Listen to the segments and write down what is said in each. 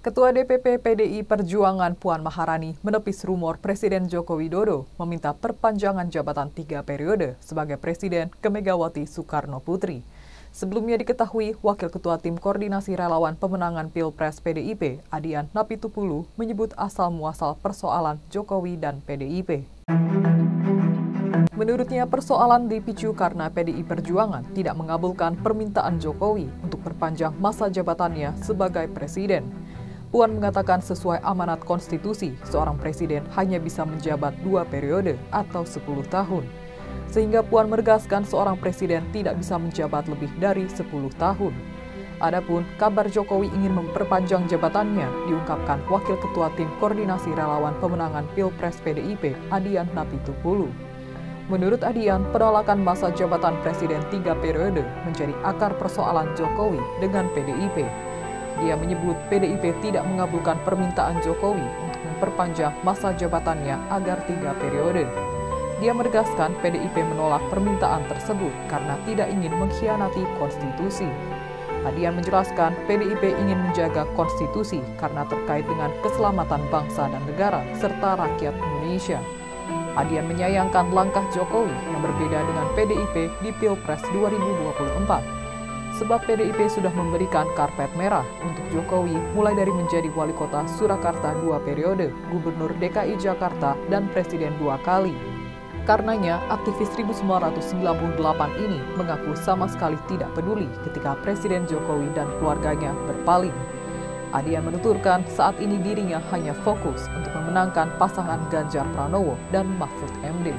Ketua DPP PDI Perjuangan Puan Maharani menepis rumor Presiden Joko Widodo meminta perpanjangan jabatan 3 periode sebagai Presiden ke Megawati Soekarno Putri. Sebelumnya diketahui, Wakil Ketua Tim Koordinasi Relawan Pemenangan Pilpres PDIP, Adian Napitupulu, menyebut asal-muasal persoalan Jokowi dan PDIP. Menurutnya, persoalan dipicu karena PDI Perjuangan tidak mengabulkan permintaan Jokowi untuk perpanjang masa jabatannya sebagai Presiden. Puan mengatakan sesuai amanat konstitusi, seorang presiden hanya bisa menjabat 2 periode atau 10 tahun. Sehingga Puan menegaskan seorang presiden tidak bisa menjabat lebih dari 10 tahun. Adapun kabar Jokowi ingin memperpanjang jabatannya diungkapkan Wakil Ketua Tim Koordinasi Relawan Pemenangan Pilpres PDIP, Adian Napitupulu. Menurut Adian, penolakan masa jabatan presiden 3 periode menjadi akar persoalan Jokowi dengan PDIP. Dia menyebut PDIP tidak mengabulkan permintaan Jokowi untuk memperpanjang masa jabatannya agar 3 periode. Dia menegaskan PDIP menolak permintaan tersebut karena tidak ingin mengkhianati konstitusi. Adian menjelaskan PDIP ingin menjaga konstitusi karena terkait dengan keselamatan bangsa dan negara serta rakyat Indonesia. Adian menyayangkan langkah Jokowi yang berbeda dengan PDIP di Pilpres 2024. Sebab PDIP sudah memberikan karpet merah untuk Jokowi mulai dari menjadi wali kota Surakarta 2 periode, gubernur DKI Jakarta, dan presiden 2 kali. Karenanya, aktivis 1998 ini mengaku sama sekali tidak peduli ketika Presiden Jokowi dan keluarganya berpaling. Adian menuturkan saat ini dirinya hanya fokus untuk memenangkan pasangan Ganjar Pranowo dan Mahfud MD.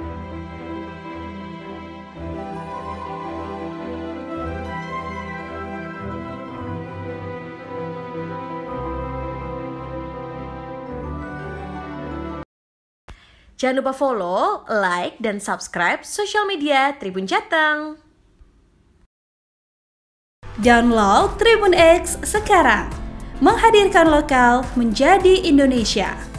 Jangan lupa follow, like, dan subscribe sosial media Tribun Jateng. Download Tribun X sekarang, menghadirkan lokal menjadi Indonesia.